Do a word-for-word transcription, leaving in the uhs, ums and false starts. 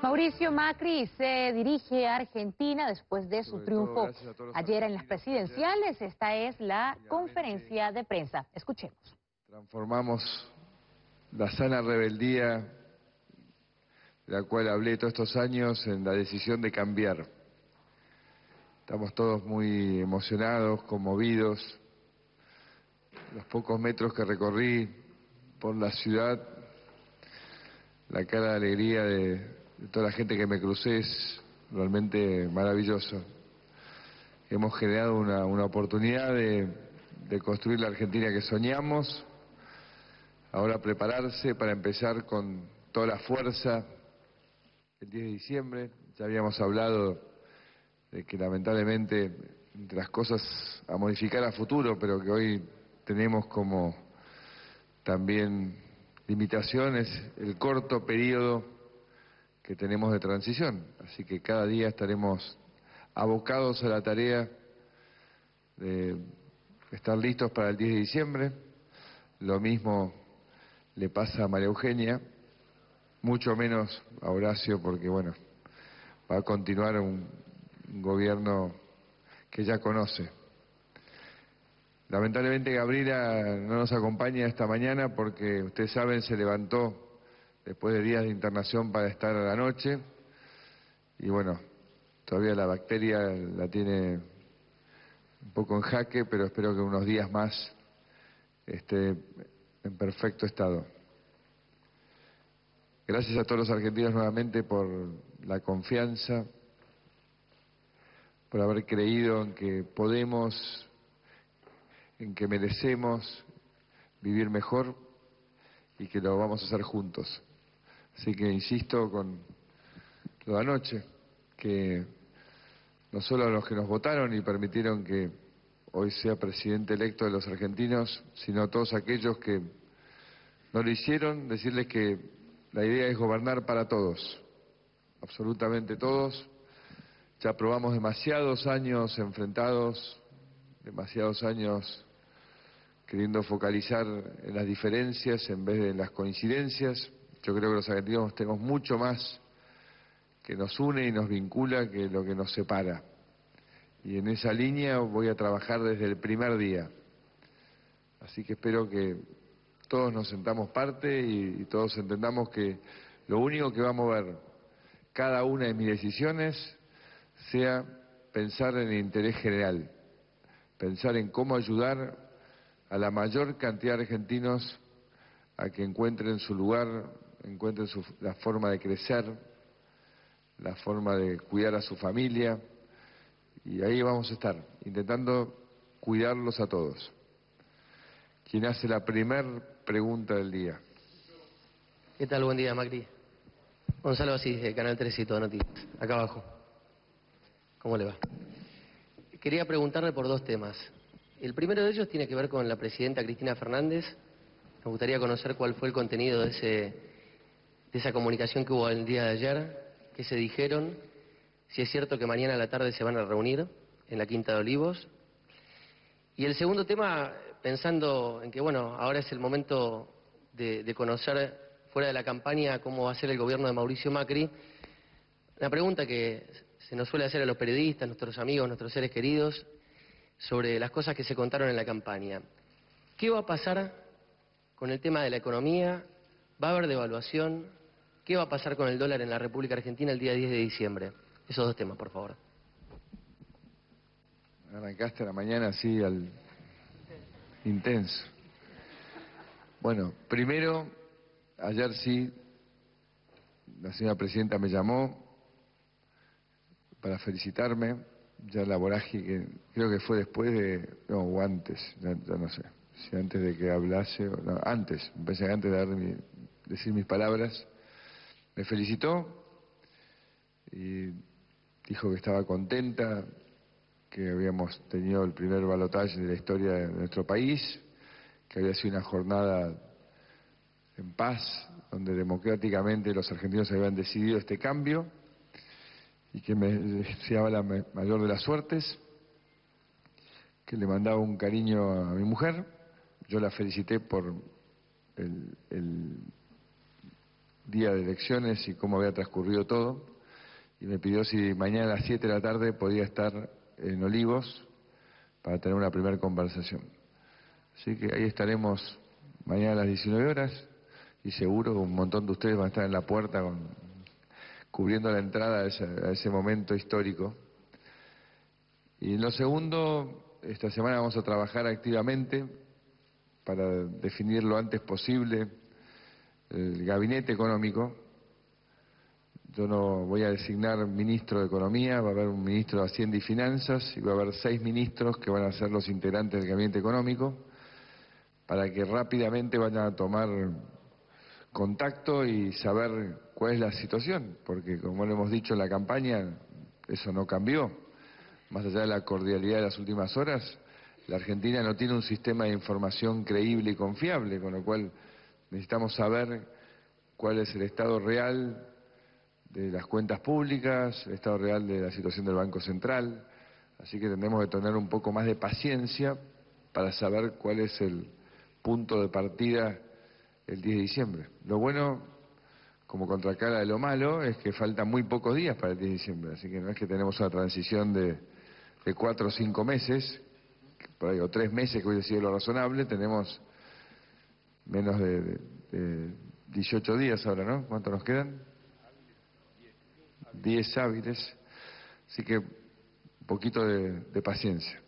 Mauricio Macri se dirige a Argentina después de su triunfo ayer en las presidenciales. Esta es la conferencia de prensa. Escuchemos. Transformamos la sana rebeldía de la cual hablé todos estos años en la decisión de cambiar. Estamos todos muy emocionados, conmovidos. Los pocos metros que recorrí por la ciudad, la cara de alegría de, de toda la gente que me crucé es realmente maravilloso. Hemos generado una, una oportunidad de, de construir la Argentina que soñamos. Ahora prepararse para empezar con toda la fuerza el diez de diciembre. Ya habíamos hablado de que lamentablemente entre las cosas a modificar a futuro, pero que hoy tenemos como también limitaciones, el corto periodo que tenemos de transición. Así que cada día estaremos abocados a la tarea de estar listos para el diez de diciembre. Lo mismo le pasa a María Eugenia, mucho menos a Horacio, porque bueno, va a continuar un, un gobierno que ya conoce. Lamentablemente Gabriela no nos acompaña esta mañana porque, ustedes saben, se levantó después de días de internación para estar a la noche y bueno, todavía la bacteria la tiene un poco en jaque, pero espero que unos días más esté en perfecto estado. Gracias a todos los argentinos nuevamente por la confianza, por haber creído en que podemos, en que merecemos vivir mejor y que lo vamos a hacer juntos. Así que insisto con lo de anoche, que no solo a los que nos votaron y permitieron que hoy sea presidente electo de los argentinos, sino a todos aquellos que no lo hicieron, decirles que la idea es gobernar para todos, absolutamente todos. Ya probamos demasiados años enfrentados, demasiados años queriendo focalizar en las diferencias en vez de en las coincidencias. Yo creo que los argentinos tenemos mucho más que nos une y nos vincula que lo que nos separa. Y en esa línea voy a trabajar desde el primer día. Así que espero que todos nos sentamos parte y, y todos entendamos que lo único que va a mover cada una de mis decisiones sea pensar en el interés general, pensar en cómo ayudar a la mayor cantidad de argentinos a que encuentren su lugar, encuentren su, la forma de crecer, la forma de cuidar a su familia, y ahí vamos a estar, intentando cuidarlos a todos. ¿Quién hace la primer pregunta del día? ¿Qué tal? Buen día, Macri. Gonzalo Asís, de Canal tres y Todo Noticias, acá abajo. ¿Cómo le va? Quería preguntarle por dos temas. El primero de ellos tiene que ver con la presidenta Cristina Fernández. Me gustaría conocer cuál fue el contenido de, ese, de esa comunicación que hubo el día de ayer, qué se dijeron, si es cierto que mañana a la tarde se van a reunir en la Quinta de Olivos. Y el segundo tema, pensando en que, bueno, ahora es el momento de, de conocer fuera de la campaña cómo va a ser el gobierno de Mauricio Macri, una pregunta que se nos suele hacer a los periodistas, nuestros amigos, nuestros seres queridos, sobre las cosas que se contaron en la campaña. ¿Qué va a pasar con el tema de la economía? ¿Va a haber devaluación? ¿Qué va a pasar con el dólar en la República Argentina el día diez de diciembre? Esos dos temas, por favor. Arrancaste a la mañana así al intenso. Bueno, primero, ayer sí, la señora presidenta me llamó para felicitarme, ya la vorágine, creo que fue después de, no, o antes, ya, ya no sé, si antes de que hablase, o no, antes, me parece que antes de dar mi, decir mis palabras, me felicitó y dijo que estaba contenta, que habíamos tenido el primer balotaje de la historia de nuestro país, que había sido una jornada en paz, donde democráticamente los argentinos habían decidido este cambio y que me deseaba la mayor de las suertes, que le mandaba un cariño a mi mujer. Yo la felicité por el, el día de elecciones y cómo había transcurrido todo, y me pidió si mañana a las siete de la tarde podía estar en Olivos para tener una primera conversación. Así que ahí estaremos mañana a las diecinueve horas y seguro un montón de ustedes van a estar en la puerta con, cubriendo la entrada a ese, a ese momento histórico. Y en lo segundo, esta semana vamos a trabajar activamente para definir lo antes posible el gabinete económico. Yo no voy a designar ministro de Economía, va a haber un ministro de Hacienda y Finanzas y va a haber seis ministros que van a ser los integrantes del gabinete económico para que rápidamente vayan a tomar contacto y saber cuál es la situación, porque como lo hemos dicho en la campaña, eso no cambió. Más allá de la cordialidad de las últimas horas, la Argentina no tiene un sistema de información creíble y confiable, con lo cual necesitamos saber cuál es el estado real de las cuentas públicas, el estado real de la situación del Banco Central, así que tendremos que tener un poco más de paciencia para saber cuál es el punto de partida el diez de diciembre. Lo bueno, como contracara de lo malo, es que faltan muy pocos días para el diez de diciembre, así que no es que tenemos una transición de, de cuatro o cinco meses, por ahí, o tres meses, que hubiese sido lo razonable, tenemos menos de, de, de dieciocho días ahora, ¿no? ¿Cuánto nos quedan? diez hábiles, así que un poquito de, de paciencia.